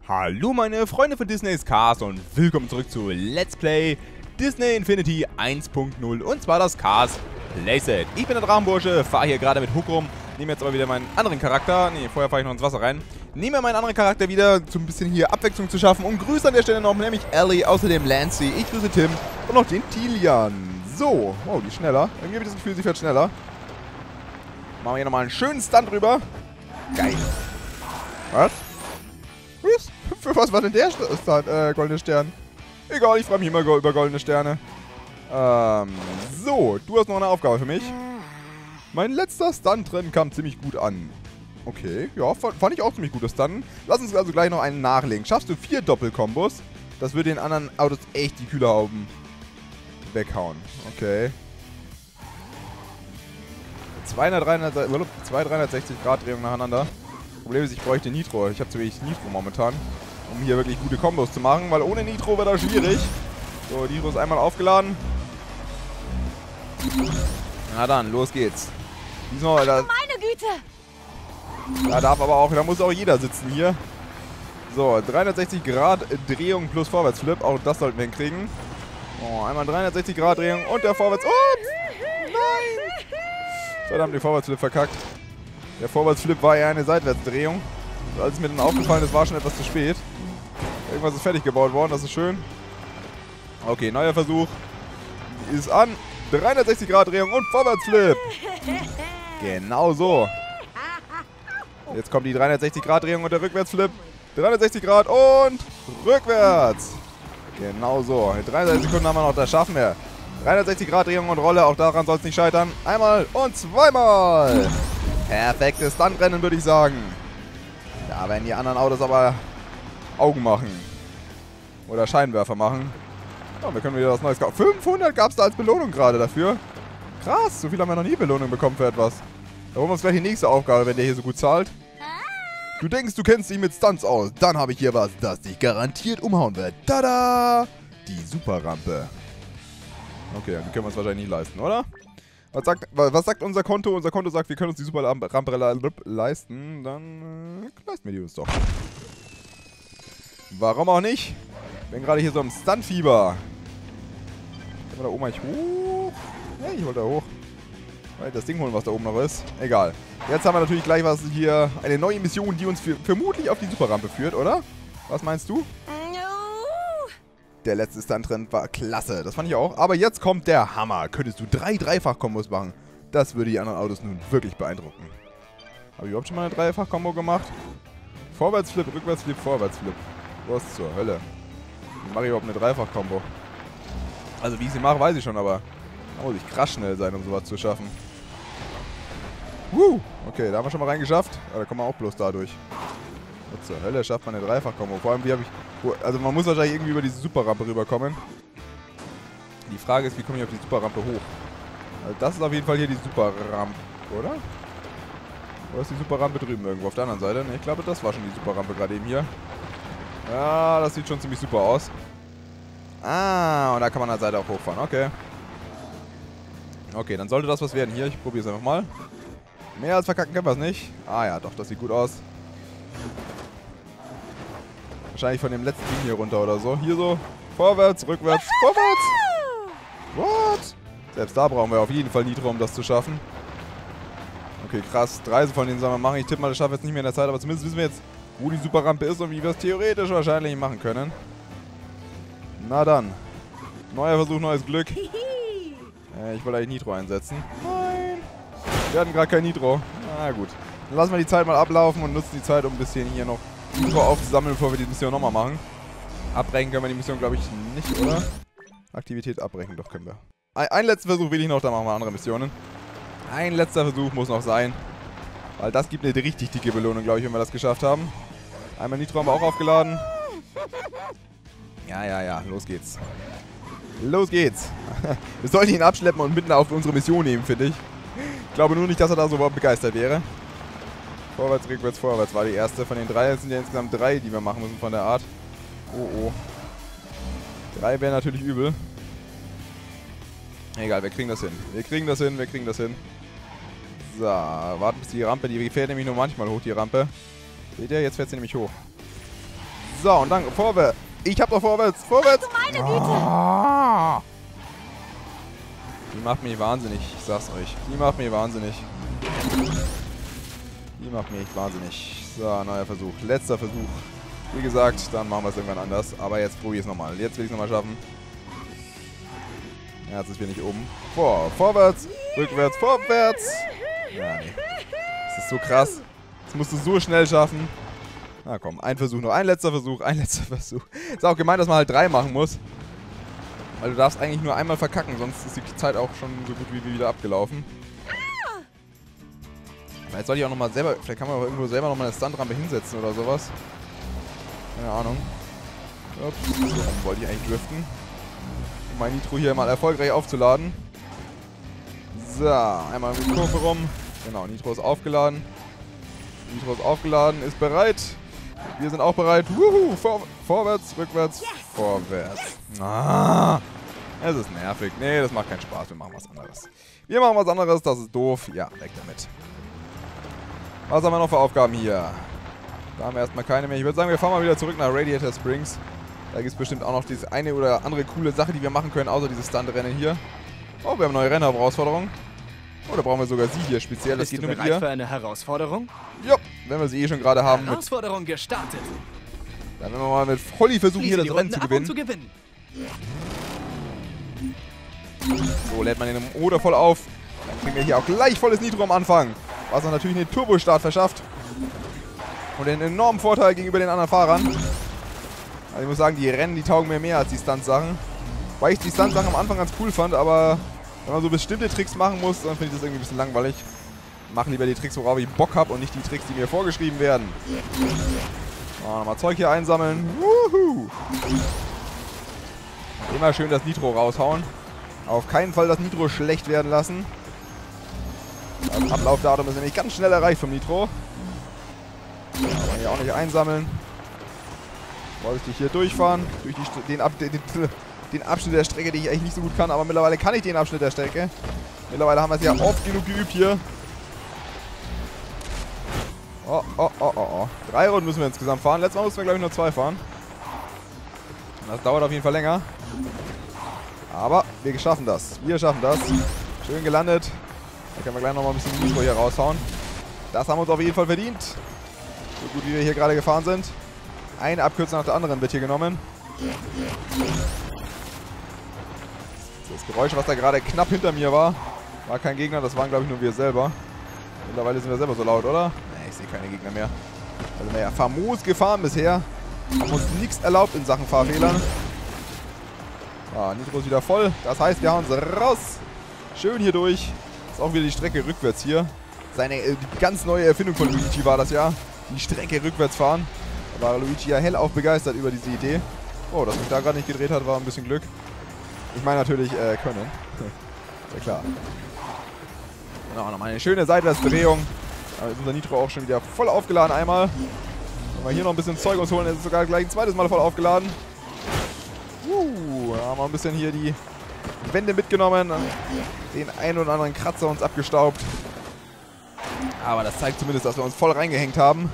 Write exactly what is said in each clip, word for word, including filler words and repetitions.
Hallo meine Freunde von Disney's Cars und willkommen zurück zu Let's Play Disney Infinity eins Punkt null und zwar das Cars Playset. Ich bin der Drachenbursche, fahre hier gerade mit Hook rum, nehme jetzt aber wieder meinen anderen Charakter, ne, vorher fahre ich noch ins Wasser rein, nehme meinen anderen Charakter wieder, um ein bisschen hier Abwechslung zu schaffen und grüße an der Stelle noch, nämlich Ellie, außerdem Lancy, ich grüße Tim und noch den Tilian. So, wow, die ist schneller, irgendwie habe ich das Gefühl, sie fährt schneller. Machen wir hier nochmal einen schönen Stunt drüber. Geil. Was? Was? Für was war denn der Stunt, äh, goldene Stern? Egal, ich freue mich immer über goldene Sterne. Ähm, so, du hast noch eine Aufgabe für mich. Mein letzter Stunt-Rennen kam ziemlich gut an. Okay, ja, fand ich auch ziemlich gut, das Stunt. Lass uns also gleich noch einen nachlegen. Schaffst du vier Doppelkombos? Das würde den anderen Autos echt die Kühlerhauben weghauen. Okay. zwei dreihundertsechzig Grad Drehung nacheinander. Problem ist, ich bräuchte Nitro. Ich habe zu wenig Nitro momentan, um hier wirklich gute Kombos zu machen, weil ohne Nitro wird das schwierig. So, Nitro ist einmal aufgeladen. Na dann, los geht's. Diesmal, da, meine Güte! Da darf aber auch, da muss auch jeder sitzen hier. So, dreihundertsechzig Grad Drehung plus Vorwärtsflip. Auch das sollten wir hinkriegen. Oh, einmal dreihundertsechzig Grad Drehung und der Vorwärts... Oh, nein! Verdammt, den Vorwärtsflip verkackt. Der Vorwärtsflip war eher eine Seitwärtsdrehung. Und als mir dann aufgefallen ist, war schon etwas zu spät. Irgendwas ist fertig gebaut worden, das ist schön. Okay, neuer Versuch. Ist an. dreihundertsechzig Grad Drehung und Vorwärtsflip. Genau so. Jetzt kommt die dreihundertsechzig Grad Drehung und der Rückwärtsflip. dreihundertsechzig Grad und rückwärts. Genau so. In dreiunddreißig Sekunden haben wir noch, das schaffen wir. dreihundertsechzig Grad Drehung und Rolle, auch daran soll es nicht scheitern. Einmal und zweimal. Perfektes Stuntrennen, würde ich sagen. Da werden die anderen Autos aber Augen machen. Oder Scheinwerfer machen. Ja, wir können wieder was Neues kaufen. fünfhundert gab es da als Belohnung gerade dafür. Krass, so viel haben wir noch nie Belohnung bekommen für etwas. Da holen wir uns gleich die nächste Aufgabe, wenn der hier so gut zahlt. Du denkst, du kennst dich mit Stunts aus. Dann habe ich hier was, das dich garantiert umhauen wird. Tada! Die Superrampe. Okay, die können wir uns wahrscheinlich nicht leisten, oder? Was sagt, was sagt unser Konto? Unser Konto sagt, wir können uns die Superrampe leisten. Dann äh, leisten wir die uns doch. Warum auch nicht? Bin gerade hier so im Stuntfieber. Können wir da oben eigentlich hoch? Hey, ich wollte da hoch. Das Ding holen, was da oben noch ist. Egal. Jetzt haben wir natürlich gleich was hier. Eine neue Mission, die uns für, vermutlich auf die Superrampe führt, oder? Was meinst du? Der letzte Stunt-Trend war klasse. Das fand ich auch. Aber jetzt kommt der Hammer. Könntest du drei Dreifach-Kombos machen? Das würde die anderen Autos nun wirklich beeindrucken. Habe ich überhaupt schon mal eine Dreifach-Kombo gemacht? Vorwärtsflip, Rückwärtsflip, Vorwärtsflip. Was zur Hölle? Wie mache ich überhaupt eine Dreifach-Kombo? Also wie ich sie mache, weiß ich schon, aber da muss ich krass schnell sein, um sowas zu schaffen. Woo! Okay, da haben wir schon mal reingeschafft. Aber da kommen wir auch bloß dadurch. Was zur Hölle schafft man eine Dreifach-Kombo? Vor allem, wie habe ich... Also man muss wahrscheinlich irgendwie über diese Superrampe rüberkommen. Die Frage ist, wie komme ich auf die Superrampe hoch? Also das ist auf jeden Fall hier die Superrampe, oder? Oder ist die Superrampe drüben irgendwo auf der anderen Seite? Ne, ich glaube, das war schon die Superrampe gerade eben hier. Ja, das sieht schon ziemlich super aus. Ah, und da kann man an der Seite auch hochfahren. Okay. Okay, dann sollte das was werden hier. Ich probiere es einfach mal. Mehr als verkacken können wir es nicht. Ah ja, doch, das sieht gut aus. Wahrscheinlich von dem letzten Ding hier runter oder so. Hier so. Vorwärts, rückwärts, vorwärts. What? Selbst da brauchen wir auf jeden Fall Nitro, um das zu schaffen. Okay, krass. Drei von denen sollen wir machen. Ich tippe mal, das schaffen wir jetzt nicht mehr in der Zeit. Aber zumindest wissen wir jetzt, wo die Superrampe ist und wie wir es theoretisch wahrscheinlich machen können. Na dann. Neuer Versuch, neues Glück. Äh, ich wollte eigentlich Nitro einsetzen. Nein. Wir hatten gerade kein Nitro. Na gut. Dann lassen wir die Zeit mal ablaufen und nutzen die Zeit, um ein bisschen hier noch Nitro aufzusammeln, bevor wir die Mission nochmal machen. Abbrechen können wir die Mission, glaube ich, nicht, oder? Aktivität abbrechen, doch können wir. Ein, einen letzten Versuch will ich noch, dann machen wir andere Missionen. Ein letzter Versuch muss noch sein. Weil das gibt eine richtig dicke Belohnung, glaube ich, wenn wir das geschafft haben. Einmal Nitro haben wir auch aufgeladen. Ja, ja, ja, los geht's. Los geht's. Wir sollten ihn abschleppen und mitten auf unsere Mission nehmen, finde ich. Ich glaube nur nicht, dass er da so überhaupt begeistert wäre. Vorwärts, rückwärts, vorwärts war die erste. Von den drei es sind ja insgesamt drei, die wir machen müssen von der Art. Oh, oh. Drei wäre natürlich übel. Egal, wir kriegen das hin. Wir kriegen das hin, wir kriegen das hin. So, warten bis die Rampe, die fährt nämlich nur manchmal hoch, die Rampe. Seht ihr, jetzt fährt sie nämlich hoch. So, und dann vorwärts. Ich hab doch vorwärts. Vorwärts. Ach, du meine Güte. Ah. Die macht mich wahnsinnig. Ich sag's euch. Die macht mich wahnsinnig. Die macht mich echt wahnsinnig. So, neuer Versuch. Letzter Versuch. Wie gesagt, dann machen wir es irgendwann anders. Aber jetzt probiere ich es nochmal. Jetzt will ich es nochmal schaffen. Ja, jetzt ist wir nicht oben. Vor, vorwärts, rückwärts, vorwärts. Ja, nee. Das ist so krass. Das musst du so schnell schaffen. Na komm, ein Versuch noch. Ein letzter Versuch, ein letzter Versuch. Ist auch gemein, dass man halt drei machen muss. Weil du darfst eigentlich nur einmal verkacken, sonst ist die Zeit auch schon so gut wie wieder abgelaufen. Aber jetzt soll ich auch nochmal selber, vielleicht kann man auch irgendwo selber nochmal eine Stuntrampe hinsetzen oder sowas. Keine Ahnung. Ups, so rum wollte ich eigentlich driften. Um mein Nitro hier mal erfolgreich aufzuladen. So, einmal mit Kurve rum. Genau, Nitro ist aufgeladen. Nitro ist aufgeladen, ist bereit. Wir sind auch bereit. Wuhu, vor, vorwärts, rückwärts, vorwärts. Ah, es ist nervig. Nee, das macht keinen Spaß. Wir machen was anderes. Wir machen was anderes, das ist doof. Ja, weg damit. Was haben wir noch für Aufgaben hier? Da haben wir erstmal keine mehr. Ich würde sagen, wir fahren mal wieder zurück nach Radiator Springs. Da gibt es bestimmt auch noch diese eine oder andere coole Sache, die wir machen können, außer dieses Stuntrennen hier. Oh, wir haben neue Rennherausforderungen. Oh, da brauchen wir sogar sie hier speziell. Das geht nur mit ihr. Bist du bereit für eine Herausforderung? Ja, wenn wir sie eh schon gerade haben. Herausforderung gestartet. Dann werden wir mal mit Volli versuchen, hier das Rennen zu gewinnen. zu gewinnen. So, lädt man den Motor voll auf. Dann kriegen wir hier auch gleich volles Nitro am Anfang. Was uns natürlich einen Turbostart verschafft. Und einen enormen Vorteil gegenüber den anderen Fahrern. Also ich muss sagen, die Rennen, die taugen mir mehr als die Stunt-Sachen. Weil ich die Stunt-Sachen am Anfang ganz cool fand, aber wenn man so bestimmte Tricks machen muss, dann finde ich das irgendwie ein bisschen langweilig. Ich mache lieber die Tricks, worauf ich Bock habe und nicht die Tricks, die mir vorgeschrieben werden. So, nochmal Zeug hier einsammeln. Wuhu! Immer schön das Nitro raushauen. Auf keinen Fall das Nitro schlecht werden lassen. Das Ablaufdatum ist nämlich ganz schnell erreicht vom Nitro. Aber hier auch nicht einsammeln. Vorsichtig hier durchfahren. Durch die, den, Ab, den, den Abschnitt der Strecke, den ich eigentlich nicht so gut kann. Aber mittlerweile kann ich den Abschnitt der Strecke. Mittlerweile haben wir es ja oft genug geübt hier. Oh, oh, oh, oh, oh. Drei Runden müssen wir insgesamt fahren. Letztes Mal mussten wir, glaube ich, nur zwei fahren. Das dauert auf jeden Fall länger. Aber wir schaffen das. Wir schaffen das. Schön gelandet. Da können wir gleich nochmal ein bisschen Nitro hier raushauen. Das haben wir uns auf jeden Fall verdient. So gut wie wir hier gerade gefahren sind. Eine Abkürzung nach der anderen wird hier genommen. Das Geräusch, was da gerade knapp hinter mir war, war kein Gegner. Das waren, glaube ich, nur wir selber. Mittlerweile sind wir selber so laut, oder? Ne, ich sehe keine Gegner mehr. Also wir ja famos gefahren bisher. Haben uns nichts erlaubt in Sachen Fahrfehlern. Ah, Nitro ist wieder voll. Das heißt, wir hauen uns raus. Schön hier durch. Ist auch wieder die Strecke rückwärts hier. Seine äh, ganz neue Erfindung von Luigi war das ja. Die Strecke rückwärts fahren. Da war Luigi ja hellauf begeistert über diese Idee. Oh, dass mich da gerade nicht gedreht hat, war ein bisschen Glück. Ich meine natürlich äh, können. Sehr klar. Genau, nochmal eine schöne Seitwärtsdrehung. Da ist unser Nitro auch schon wieder voll aufgeladen einmal. Wenn wir hier noch ein bisschen Zeug uns holen, ist es sogar gleich ein zweites Mal voll aufgeladen. Uh, da haben wir ein bisschen hier die Wände mitgenommen. Den einen oder anderen Kratzer uns abgestaubt. Aber das zeigt zumindest, dass wir uns voll reingehängt haben.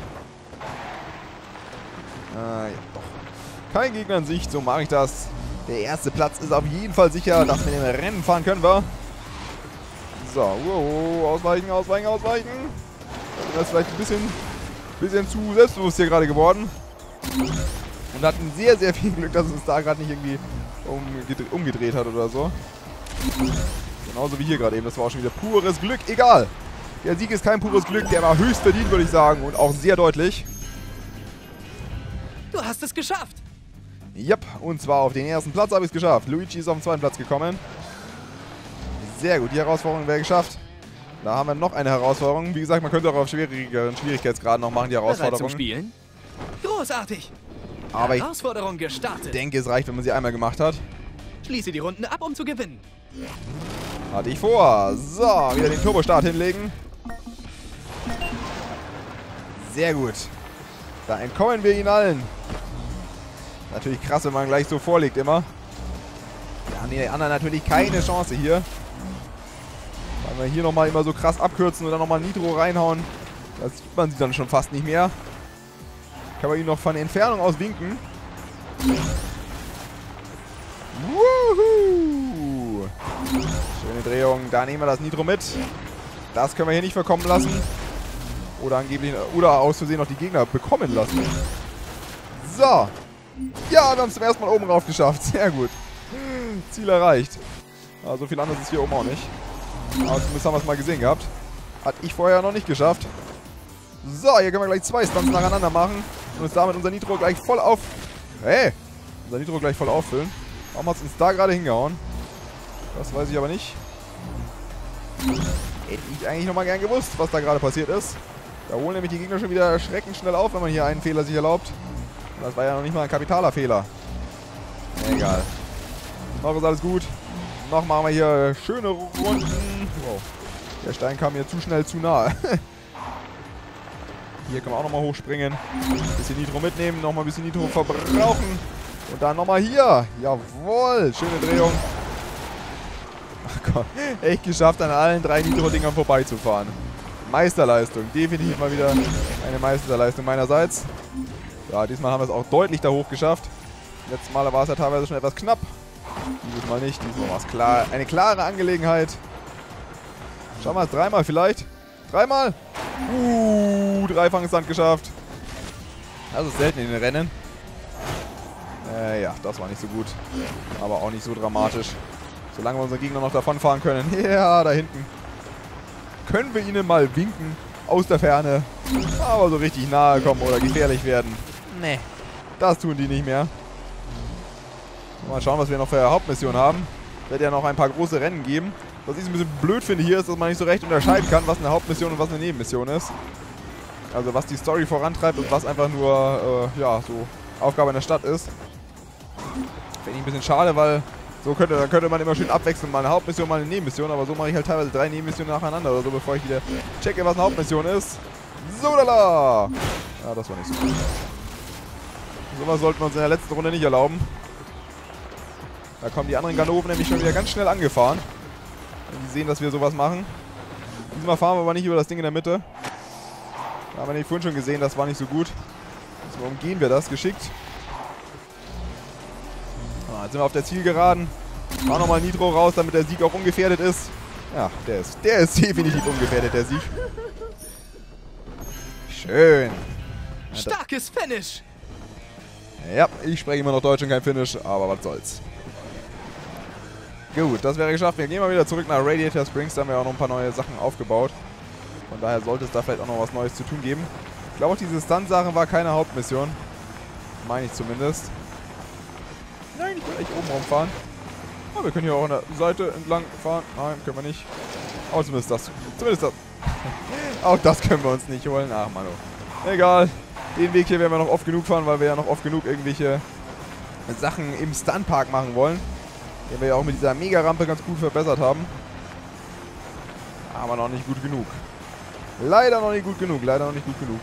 Äh, ja, doch. Kein Gegner in Sicht, so mache ich das. Der erste Platz ist auf jeden Fall sicher, dass wir den Rennen fahren können wir. So, wow, ausweichen, ausweichen, ausweichen. Das ist vielleicht ein bisschen, bisschen zu selbstbewusst hier gerade geworden. Und hatten sehr, sehr viel Glück, dass es uns da gerade nicht irgendwie umgedreht, umgedreht hat oder so. Genauso wie hier gerade eben. Das war auch schon wieder pures Glück. Egal. Der Sieg ist kein pures Glück. Der war höchst verdient, würde ich sagen. Und auch sehr deutlich. Du hast es geschafft. Yep. Und zwar auf den ersten Platz habe ich es geschafft. Luigi ist auf den zweiten Platz gekommen. Sehr gut. Die Herausforderung wäre geschafft. Da haben wir noch eine Herausforderung. Wie gesagt, man könnte auch auf schwierigeren Schwierigkeitsgraden noch machen, die Herausforderung. Bereit zum Spielen? Großartig. Aber ich Herausforderung gestartet. denke, es reicht, wenn man sie einmal gemacht hat. Schließe die Runden ab, um zu gewinnen. Hatte ich vor. So, wieder den Turbostart hinlegen. Sehr gut. Da entkommen wir ihnen allen. Natürlich krass, wenn man gleich so vorlegt immer. Da haben die anderen natürlich keine Chance hier. Weil wir hier nochmal immer so krass abkürzen und dann nochmal Nitro reinhauen. Das sieht man sie dann schon fast nicht mehr. Können wir ihn noch von der Entfernung aus winken. Wuhu! Schöne Drehung. Da nehmen wir das Nitro mit. Das können wir hier nicht verkommen lassen. Oder angeblich, oder aus Versehen noch die Gegner bekommen lassen. So. Ja, wir haben es zum ersten Mal oben rauf geschafft. Sehr gut. Ziel erreicht. Aber so viel anderes ist hier oben auch nicht. Aber zumindest haben wir es mal gesehen gehabt. Hatte ich vorher noch nicht geschafft. So, hier können wir gleich zwei Stunts nacheinander machen. Und uns damit unser Nitro gleich voll auf... Hey! Unser Nitro gleich voll auffüllen. Warum hat es uns da gerade hingehauen? Das weiß ich aber nicht. Hätte ich eigentlich nochmal gern gewusst, was da gerade passiert ist. Da holen nämlich die Gegner schon wieder erschreckend schnell auf, wenn man hier einen Fehler sich erlaubt. Und das war ja noch nicht mal ein kapitaler Fehler. Egal. Noch ist alles gut. Noch machen wir hier schöne Runden. Wow. Der Stein kam mir zu schnell zu nahe. Hier können wir auch nochmal hochspringen. Ein bisschen Nitro mitnehmen, nochmal ein bisschen Nitro verbrauchen. Und dann nochmal hier. Jawohl. Schöne Drehung. Ach Gott. Echt geschafft, an allen drei Nitro-Dingern vorbeizufahren. Meisterleistung. Definitiv mal wieder eine Meisterleistung meinerseits. Ja, diesmal haben wir es auch deutlich da hoch geschafft. Letztes Mal war es ja teilweise schon etwas knapp. Dieses Mal nicht. Diesmal war es klar. Eine klare Angelegenheit. Schauen wir es dreimal vielleicht. Dreimal. Uh, Dreifang-Stunt geschafft. Das ist selten in den Rennen. Äh, ja, das war nicht so gut. Aber auch nicht so dramatisch. Solange wir unsere Gegner noch davonfahren können. Ja, da hinten. Können wir ihnen mal winken. Aus der Ferne. Aber so richtig nahe kommen oder gefährlich werden. Nee. Das tun die nicht mehr. Mal schauen, was wir noch für eine Hauptmission haben. Es wird ja noch ein paar große Rennen geben. Was ich ein bisschen blöd finde hier ist, dass man nicht so recht unterscheiden kann, was eine Hauptmission und was eine Nebenmission ist. Also was die Story vorantreibt und was einfach nur, äh, ja, so Aufgabe in der Stadt ist. Finde ich ein bisschen schade, weil so könnte, dann könnte man immer schön abwechseln. Mal eine Hauptmission, mal eine Nebenmission. Aber so mache ich halt teilweise drei Nebenmissionen nacheinander oder so, bevor ich wieder checke, was eine Hauptmission ist. So, lala! Ja, das war nicht so gut. Sowas sollten wir uns in der letzten Runde nicht erlauben. Da kommen die anderen Ganoven nämlich schon wieder ganz schnell angefahren. Wenn die sehen, dass wir sowas machen. Diesmal fahren wir aber nicht über das Ding in der Mitte. Da haben wir nämlich vorhin schon gesehen, das war nicht so gut. Deswegen umgehen wir das geschickt. Ah, jetzt sind wir auf der Zielgeraden. Machen nochmal Nitro raus, damit der Sieg auch ungefährdet ist. Ja, der ist, der ist definitiv ungefährdet, der Sieg. Schön. Starkes Finish. Ja, ich spreche immer noch Deutsch und kein Finnisch, aber was soll's. Gut, das wäre geschafft. Wir gehen mal wieder zurück nach Radiator Springs. Da haben wir auch noch ein paar neue Sachen aufgebaut. Von daher sollte es da vielleicht auch noch was Neues zu tun geben. Ich glaube auch diese Stunt-Sache war keine Hauptmission. Meine ich zumindest. Nein, ich will echt oben rumfahren. Oh, wir können hier auch an der Seite entlang fahren. Nein, können wir nicht. Aber zumindest das. Zumindest das. Auch das können wir uns nicht holen. Ach, Manu. Egal. Den Weg hier werden wir noch oft genug fahren, weil wir ja noch oft genug irgendwelche Sachen im Stuntpark machen wollen. Den wir ja auch mit dieser Mega-Rampe ganz gut verbessert haben. Aber noch nicht gut genug. Leider noch nicht gut genug. Leider noch nicht gut genug.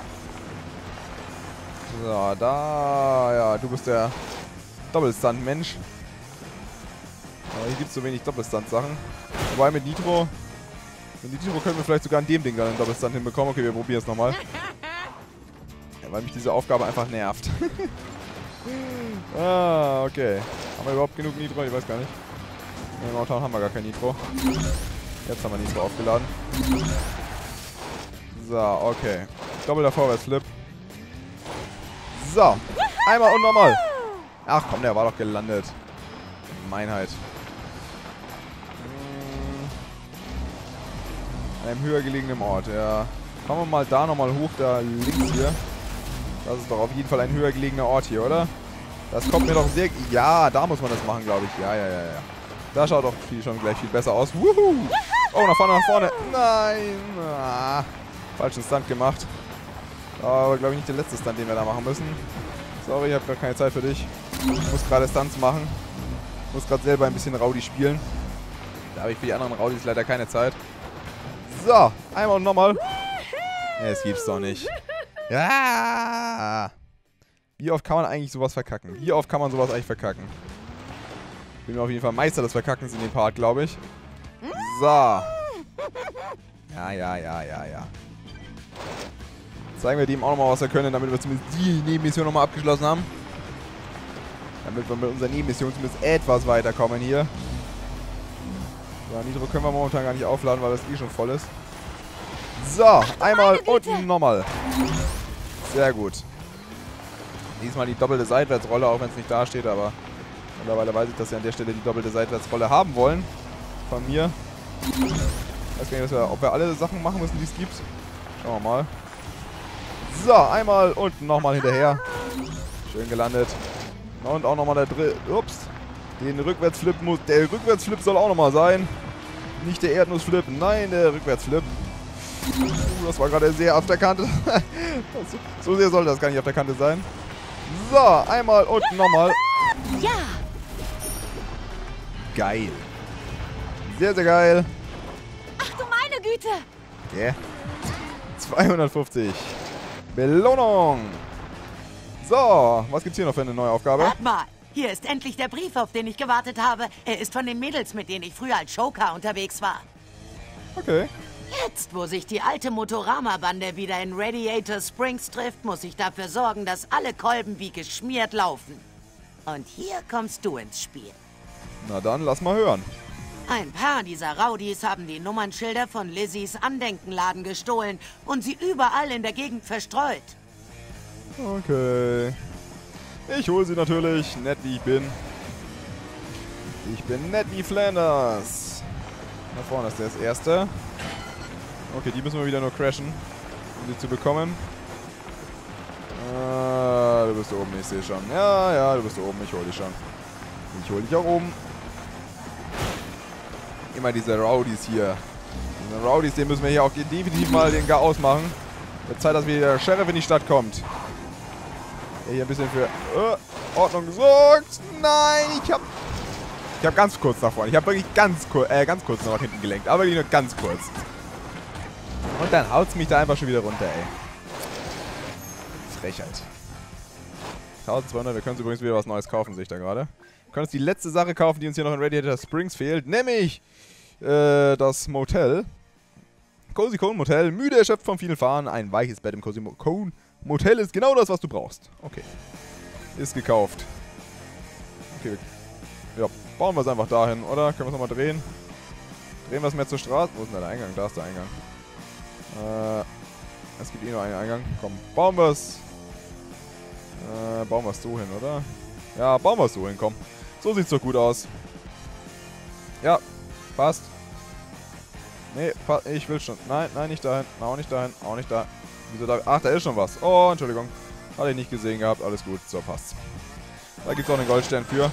So, da... Ja, du bist der Doppelstunt-Mensch. Aber hier gibt es so wenig Doppelstunt-Sachen. Wobei mit Nitro... Mit Nitro können wir vielleicht sogar an dem Ding dann einen Doppelstunt hinbekommen. Okay, wir probieren es nochmal. Ja, weil mich diese Aufgabe einfach nervt. Ah, okay. Haben wir überhaupt genug Nitro? Ich weiß gar nicht. Im Momentan haben wir gar kein Nitro. Jetzt haben wir Nitro aufgeladen. So, okay. Doppelter Vorwärtsflip. So. Einmal und nochmal. Ach komm, der war doch gelandet. Gemeinheit. An einem höher gelegenen Ort, ja. Kommen wir mal da nochmal hoch, da links hier. Das ist doch auf jeden Fall ein höher gelegener Ort hier, oder? Das kommt mir doch sehr... Ja, da muss man das machen, glaube ich. Ja, ja, ja, ja. Da schaut doch viel, schon gleich viel besser aus. Wuhu! Oh, nach vorne, nach vorne. Nein! Ah, falschen Stunt gemacht. Aber, glaube ich, nicht der letzte Stunt, den wir da machen müssen. Sorry, ich habe gerade keine Zeit für dich. Ich muss gerade Stunts machen. Ich muss gerade selber ein bisschen Rowdy spielen. Da habe ich für die anderen Rowdys leider keine Zeit. So, einmal und nochmal. Ja, das gibt's doch nicht. Ja! Wie oft kann man eigentlich sowas verkacken? Wie oft kann man sowas eigentlich verkacken? Ich bin mir auf jeden Fall Meister des Verkackens in dem Part, glaube ich. So. Ja, ja, ja, ja, ja. Zeigen wir dem auch nochmal, was wir können, damit wir zumindest die Nebenmission nochmal abgeschlossen haben. Damit wir mit unserer Nebenmission zumindest etwas weiterkommen hier. So, Nitro können wir momentan gar nicht aufladen, weil das eh schon voll ist. So, einmal und nochmal. Sehr gut. Diesmal die doppelte Seitwärtsrolle, auch wenn es nicht da steht, aber mittlerweile weiß ich, dass sie an der Stelle die doppelte Seitwärtsrolle haben wollen. Von mir. Ich weiß gar nicht, wir, ob wir alle Sachen machen müssen, die es gibt. Schauen wir mal. So, einmal und nochmal hinterher. Schön gelandet. Und auch nochmal der dritte. Ups. Den Rückwärtsflip muss. Der Rückwärtsflip soll auch nochmal sein. Nicht der Erdnussflip, nein, der Rückwärtsflip. Uh, das war gerade sehr auf der Kante. So sehr sollte das gar nicht auf der Kante sein. So, einmal und nochmal. Ja. Geil. Sehr, sehr geil. Ach du meine Güte. Yeah. zweihundertfünfzig. Belohnung. So, was gibt's hier noch für eine neue Aufgabe? Hört mal, hier ist endlich der Brief, auf den ich gewartet habe. Er ist von den Mädels, mit denen ich früher als Showcar unterwegs war. Okay. Jetzt, wo sich die alte Motorama-Bande wieder in Radiator Springs trifft, muss ich dafür sorgen, dass alle Kolben wie geschmiert laufen. Und hier kommst du ins Spiel. Na dann, lass mal hören. Ein paar dieser Rowdies haben die Nummernschilder von Lizzies Andenkenladen gestohlen und sie überall in der Gegend verstreut. Okay. Ich hole sie natürlich, nett wie ich bin. Ich bin nett wie Flanders. Da vorne ist der das erste. Okay, die müssen wir wieder nur crashen, um sie zu bekommen. Ah, du bist da oben, ich sehe schon. Ja, ja, du bist da oben, ich hole dich schon. Ich hole dich auch oben. Immer diese Rowdies hier. Diese Rowdies, den müssen wir hier auch definitiv mal den Gar ausmachen. Wird Zeit, dass wieder der Sheriff in die Stadt kommt. Der hier ein bisschen für äh, Ordnung gesorgt. Nein, ich hab... Ich hab ganz kurz nach vorne. Ich hab wirklich ganz, kur äh, ganz kurz nach hinten gelenkt. Aber wirklich nur ganz kurz. Und dann haut's mich da einfach schon wieder runter, ey. Frechheit. eintausendzweihundert, wir können uns übrigens wieder was Neues kaufen, sehe ich da gerade. Wir können uns die letzte Sache kaufen, die uns hier noch in Radiator Springs fehlt, nämlich äh, das Motel. Cozy Cone Motel, müde erschöpft vom vielen Fahren, ein weiches Bett im Cozy Cone Motel ist genau das, was du brauchst. Okay. Ist gekauft. Okay, ja, bauen wir es einfach dahin, oder? Können wir es nochmal drehen? Drehen wir es mehr zur Straße? Wo ist denn der Eingang? Da ist der Eingang. Äh, es gibt eh nur einen Eingang. Komm, bauen wir es. Äh, bauen wir es so hin, oder? Ja, bauen wir es so hin, komm. So sieht's doch gut aus. Ja, passt. Nee, ich will schon. Nein, nein, nicht dahin. Auch nicht dahin. Auch nicht da. Wieso da? Ach, da ist schon was. Oh, Entschuldigung. Hatte ich nicht gesehen gehabt. Alles gut. So, passt's. Da gibt's auch einen Goldstern für.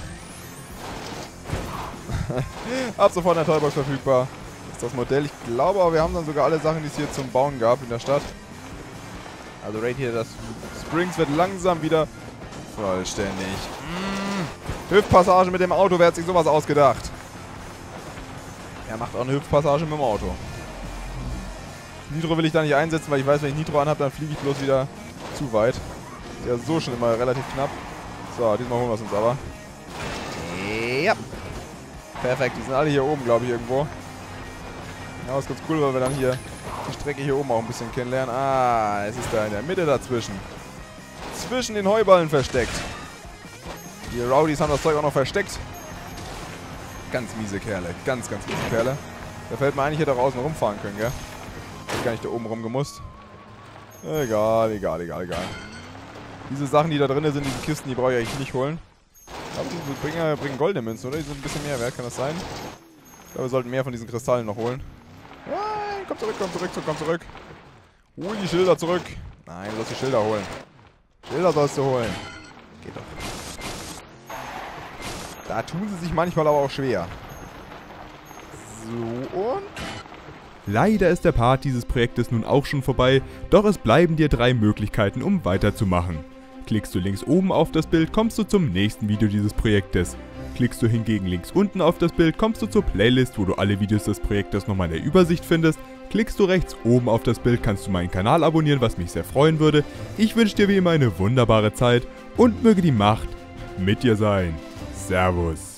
Ab sofort in der Toybox verfügbar. Das ist das Modell. Ich glaube aber, wir haben dann sogar alle Sachen, die es hier zum Bauen gab in der Stadt. Also Radiator, das Springs wird langsam wieder vollständig. Mmh. Hüftpassage mit dem Auto. Wer hat sich sowas ausgedacht? Er macht auch eine Hüftpassage mit dem Auto. Nitro will ich da nicht einsetzen, weil ich weiß, wenn ich Nitro anhabe, dann fliege ich bloß wieder zu weit. Ist ja so schon immer relativ knapp. So, diesmal holen wir es uns aber. Ja. Perfekt, die sind alle hier oben, glaube ich, irgendwo. Ja, ist ganz cool, weil wir dann hier die Strecke hier oben auch ein bisschen kennenlernen. Ah, es ist da in der Mitte dazwischen. Zwischen den Heuballen versteckt. Die Rowdies haben das Zeug auch noch versteckt. Ganz miese Kerle. Ganz, ganz miese Kerle. Da fällt mir eigentlich, hätte auch außen rumfahren können, gell? Hätte gar nicht da oben rumgemusst. Egal, egal, egal, egal. Diese Sachen, die da drin sind, diese Kisten, die brauche ich eigentlich nicht holen. Aber die bringen, bringen goldene Münzen, oder? Die sind ein bisschen mehr wert, kann das sein? Ich glaube, wir sollten mehr von diesen Kristallen noch holen. Nein, komm zurück, komm zurück, komm zurück. Hol die Schilder zurück. Nein, du sollst die Schilder holen. Schilder sollst du holen. Geht doch. Da tun sie sich manchmal aber auch schwer. So und... Leider ist der Part dieses Projektes nun auch schon vorbei, doch es bleiben dir drei Möglichkeiten, um weiterzumachen. Klickst du links oben auf das Bild, kommst du zum nächsten Video dieses Projektes. Klickst du hingegen links unten auf das Bild, kommst du zur Playlist, wo du alle Videos des Projektes nochmal in der Übersicht findest. Klickst du rechts oben auf das Bild, kannst du meinen Kanal abonnieren, was mich sehr freuen würde. Ich wünsche dir wie immer eine wunderbare Zeit und möge die Macht mit dir sein. Servus.